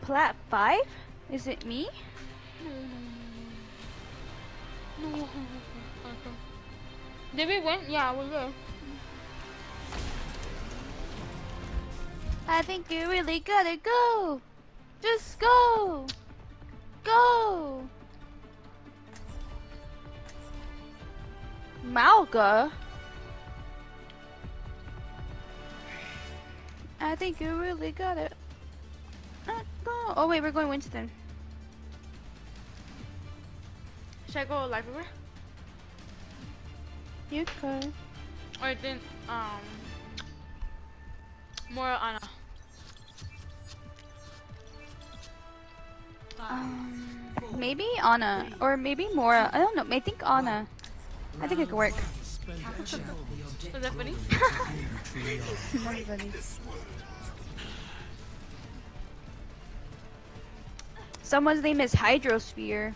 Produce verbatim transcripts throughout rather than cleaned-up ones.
plat five? Is it me? No, no, no, no. No. Did we win? Yeah, we did. I think you really gotta go. Just go. Go. Malga. I think you really got it. Uh, go. Oh wait, we're going Winston. Should I go library? You could. Or then, um, more Anna. Um, maybe Anna or maybe Mora. I don't know. I think Anna. I think it could work. Was that funny? Not funny. Someone's name is Hydrosphere.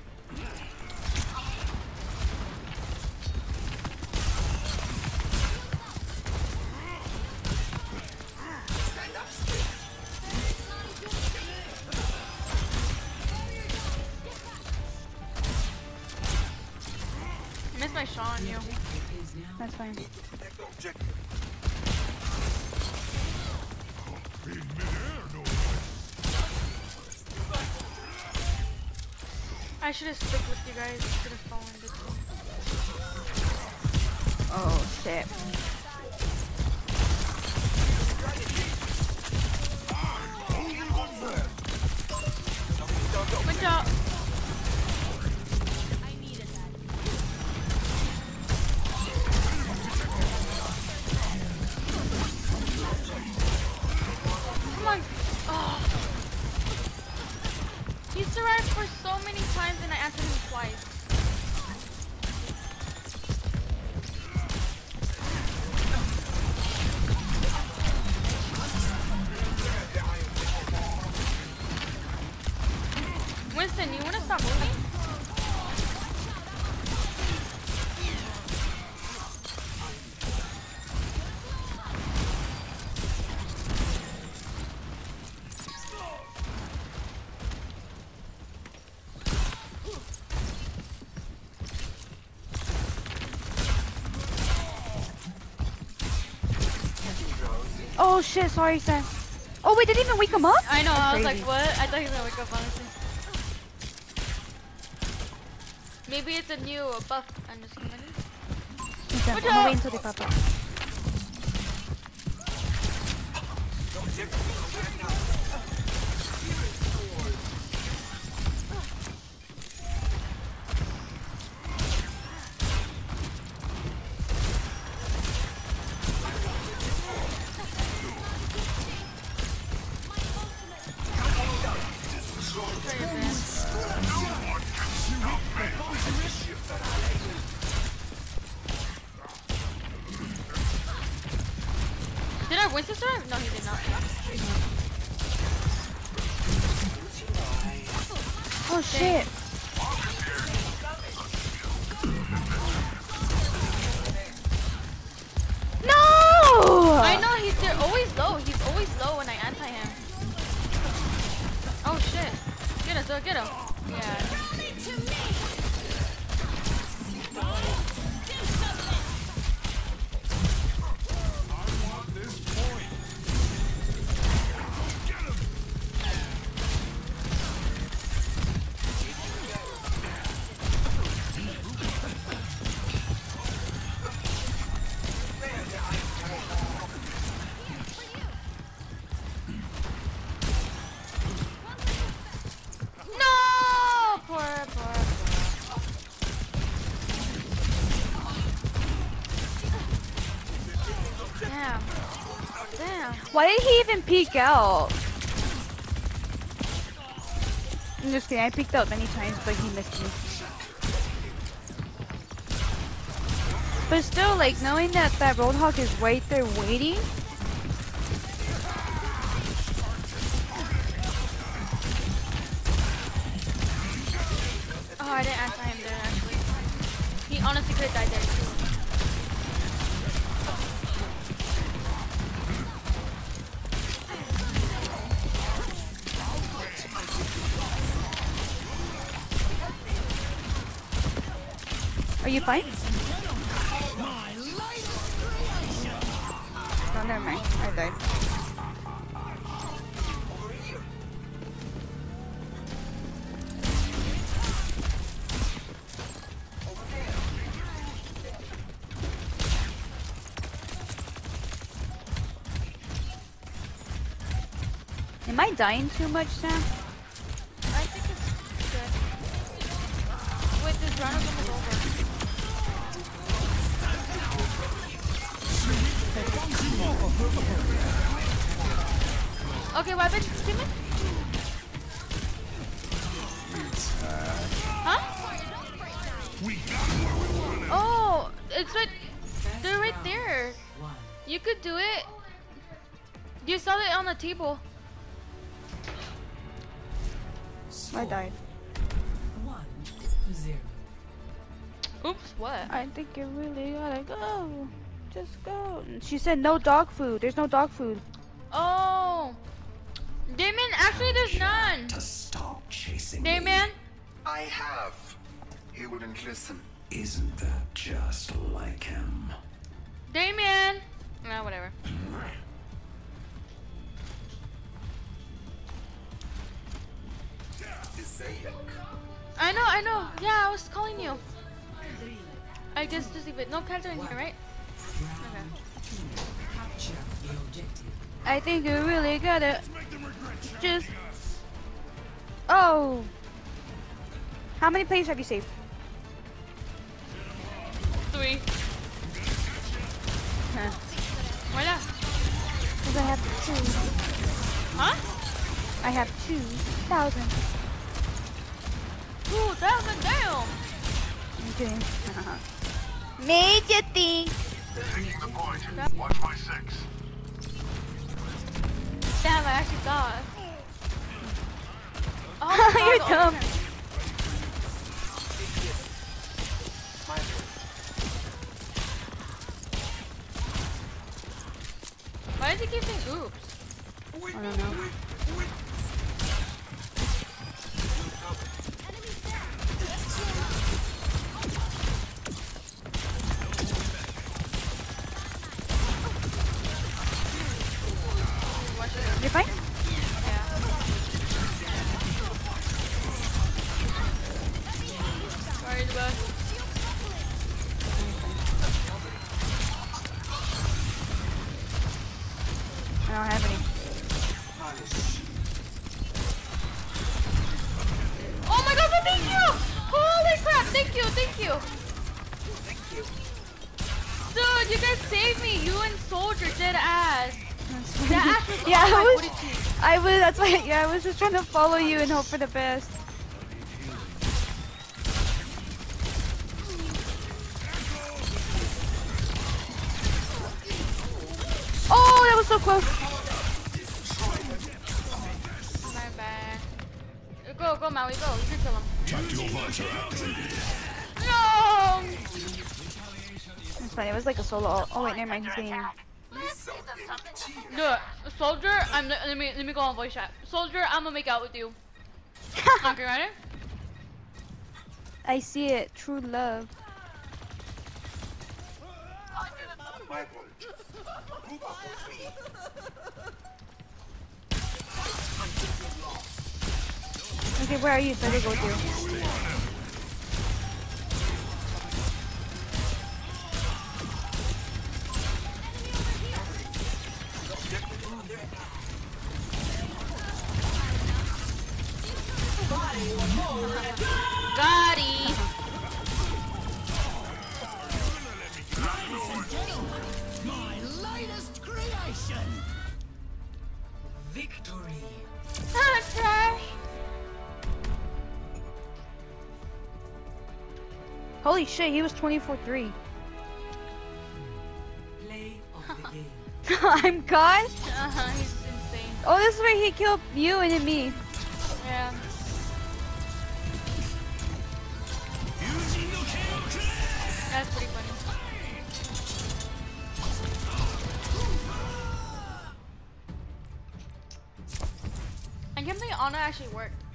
Missed my shot on you. That's fine. I should have stuck with you guys. Should have fallen into Oh shit. Good job. Come on. Oh. He survived for so many times and I answered him twice. Winston, you wanna stop moving? Oh shit, sorry, Sam. Oh wait, did it even wake him up? I know, That's I was crazy. like, what? I thought he was gonna wake up, honestly. Maybe it's a new buff. I'm just kidding. Okay, Watch I'm gonna out. wait until they pop up. Did our Winston survive? No, he did not. Oh shit. No! I know he's they're always low. He's always low when I anti him. Oh shit! Get him, Zoe, get him. Yeah. No! Poor, poor. Damn. Damn. Why did he even peek out? I'm just kidding, I peeked out many times, but he missed me. But still, like, knowing that that Roadhog is right there waiting. Oh, I didn't answer him there, actually. He honestly could have died there, too. Are you fine? No, never mind. I died. Am I dying too much, Sam? I think it's good. Wait, this round is almost over. Okay, weapon, Steven? Huh? Oh, it's right. They're right there. You could do it. You saw it on the table. I died. One zero. Oops, what? I think you really gotta go. Just go. She said no dog food. There's no dog food. Oh. Damon, actually there's none. To stop chasing Damon? me. I have. He wouldn't listen. Isn't that just like him? Damon! Nah, whatever. I know, I know. Yeah, I was calling you. I guess just leave it. No cats are in here, right? Okay. Capture the objective. I think you really gotta just. Oh. How many plays have you saved? Three. Huh. Why not? Because I have two. Huh? I have two thousand. Two thousand, damn! Okay. Made you think. Taking the point. Watch my six. Damn, I actually thought. Oh my You're God, dumb. okay. Why does he keep saying oops? I don't know. You're fine? Yeah. Sorry, the bus. I don't have any. Oh my God, but thank you! Holy crap, thank you, thank you! Dude, you guys saved me, you and Soldier, dead ass. That ass was Yeah, on my I was. booty cheek. I was. That's why. Yeah, I was just trying to follow you and hope for the best. Oh, that was so close. My bad. Go, go, Maui, go. You can kill him. No! It's fine. It was like a solo. ult. Oh wait, never mind. He's getting. Dude, Soldier, I'm let me let me go on voice chat. Soldier, I'm gonna make out with you. Okay, ready? I see it. True love. Okay, where are you? So I can go through. Gotti. My latest creation. Victory. Ah, trash. Holy shit, he was twenty-four three. Play of the game. I'm gone? Uh-huh, he's insane. Oh, this is where he killed you and then me. Yeah. That's pretty funny. I can't believe Ana actually worked.